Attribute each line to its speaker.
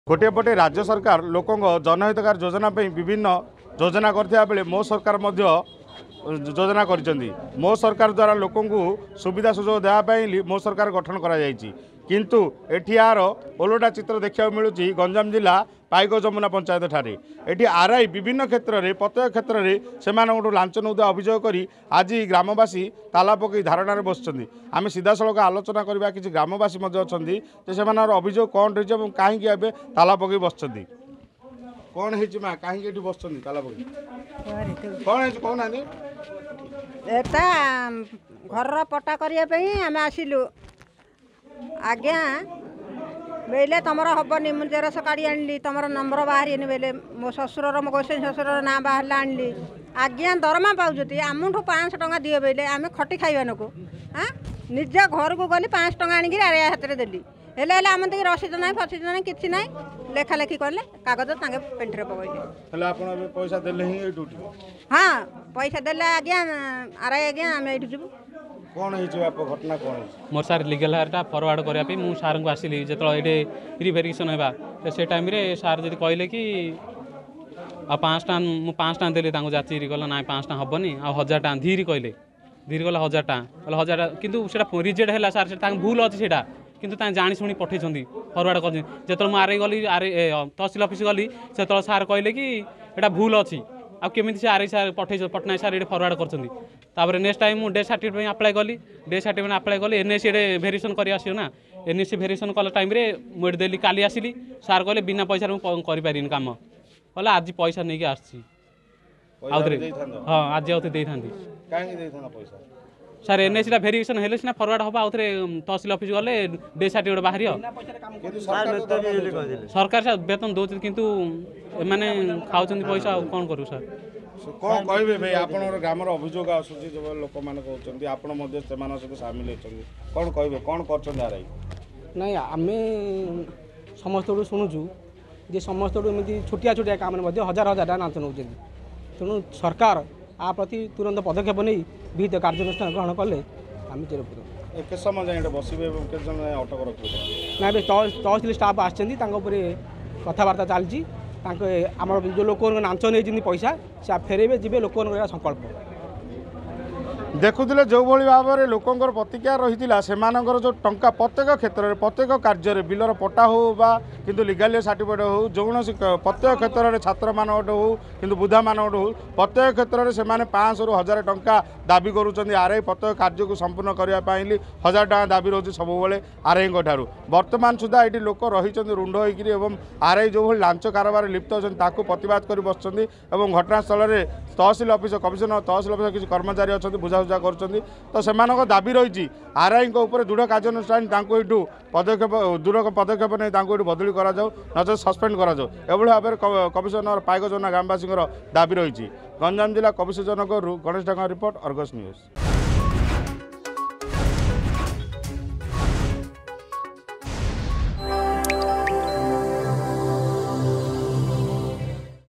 Speaker 1: गोटे पटे राज्य सरकार लोक जनहितकार योजना विभिन्न योजना करथिया बेले मो सरकार मध्य योजना करिसेंती। मो सरकार द्वारा लोक सुविधा सुजोग देवाई मो सरकार गठन करा जायछि। किंतु एठी यार ओलोटा चित्र देखा मिलूँ गंजाम जिला पाइक जमुना पंचायत ठारे एटी आरआई विभिन्न क्षेत्र में प्रत्येक क्षेत्र में से लांच नौदा अभियोग कर आज ग्रामवासी ताला पकई धारणार बसुँच। आम सीधा सड़क आलोचना करवा कि ग्रामवासी से अभियोग कौन रही कहीं ताला पकई बस कौन है माँ कहीं बस ताला पकई कौन है कौन
Speaker 2: घर पट्टा करने आम आसिलु आज्ञा बेले तुम हेनी मुझे रस काढ़ी आनली तुम नंबर बाहरी बेले मो शशुर मो गोसाई शशुर ना बाहर आनली आज्ञा दरमा पाँच आमठू 500 टंका दिए बेले आम खटी खाइबान को हाँ निज घर को गली 500 टंका आनिक आरे हाथ में देली हेले आम तक रसीद ना फसीद ना कि ना लेखा लेखी कले कागज पेंटर पकड़े
Speaker 1: पैसा देले
Speaker 2: हाँ पैसा देले आज्ञा आर आज्ञा आम ये जीवु
Speaker 1: कौन है घटना कौन है
Speaker 3: मोर सार लिगल हारटा फरवर्ड करने मु सार को आसिली जो ये रिभेरिफिकेसन होगा से टाइम सार जब कहले कि आ 5 टका मु 5 टका देली जाची कहला ना 5 टका हेनी आ 1000 टका धीरे कहले धीरे कहला 1000 टका 1000 टका कितु रिजेक्ट है सार से भूल अच्छी से किंतु जाणी शुणी पठे फरवर्ड कर जो मुझे गली तहसिल ऑफिस गली से सार कहले कि एटा भूल अच्छी आमि से आर सार पठे पटनायक सार ये फरवर्ड कर नेक्स्ट टाइम मुझे डेथ सर्टिफिकेट आप्लाय कली डेथ सर्टिफिकेट आप्लाय कली एनएसी भेरिफिकेसन कर आसो ना एनएसी भेरिफिकेसन कला टाइम मुझे देली काली आसिली सार कहले बिना पैसा मुझे काम कहले आज पैसा नहीं आसी हाँ आज आउे दे था सार एनएसी भेरिफिकेसन हेले सीना फरवर्ड हम आउे तहसिल ऑफिस गले डेथ सर्टिफिकेट बाहर सरकार वेतन दौर किंतु एमाने खाऊँ पैसा कौन करूँ सर
Speaker 1: कौन कहे भाई आप ग्रामर अभियोग आसूँ जो लोक मैंने कहते आप सहित सामिल होती कौन कहे कौन कर
Speaker 4: नहीं आम समस्त शुणुचु जे समस्त छोटिया छोटिया काम हजार हजार टाँग नाच नौ तेणु सरकार आ प्रति तुरंत पदक्षेप नहीं विहित कार्यानुष्ठान ग्रहण कले आम चिरपुर
Speaker 1: समय बसवे अटक रख
Speaker 4: ना तहसिल स्टाफ आसपर कथबार्ता चलती आम जो लोक नाच नहीं पैसा से फेरेबे जी लोक संकल्प
Speaker 1: देखुले जो भाई भाव में लोकंर प्रतिक्रिया रही से जो टंका प्रत्येक क्षेत्र में प्रत्येक कार्य बिलर पट्टा हो कि लिगाल सर्टिफिकेट हो जो प्रत्येक क्षेत्र में छात्र मान हो कि बुधा मान हो प्रत्येक क्षेत्र में से 500 ରୁ 1000 टंका दाबी करुँच आरआई प्रत्येक कार्य को संपूर्ण करने 1000 टंका दाबी रोचे सब आरआई ठार बर्तमान सुधा ये लोक रही रुंड होकर आरआई जो भाई लांच कारबार लिप्त अच्छे प्रतिवाद कर बस घटनास्थल में tehsil office commissioner tehsil office किसी कर्मचारी अच्छा बुझाबुझा कर तो से दाबी रही आरआई दृढ़ कार्यानुष्ठान पदक्षेप दृढ़ पदक्षेप नहीं बदली करा नचेत सस्पेंड करा एभली भाव में कमिशनर पाइक जमुना ग्रामवासी दाबी रही गंजाम जिला कविशजनक Ganesh Danga report Argus news.